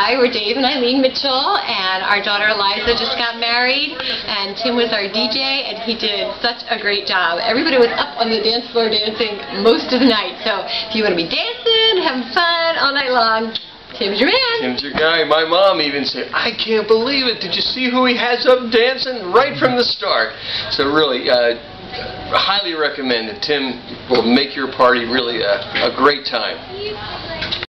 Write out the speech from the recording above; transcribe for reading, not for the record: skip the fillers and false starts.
Hi, we're Dave and Eileen Mitchell, and our daughter Eliza just got married, and Tim was our DJ, and he did such a great job. Everybody was up on the dance floor dancing most of the night, so if you want to be dancing, having fun all night long, Tim's your man. Tim's your guy. My mom even said, I can't believe it. Did you see who he has up dancing right from the start? So really, highly recommend it. Tim will make your party really a great time.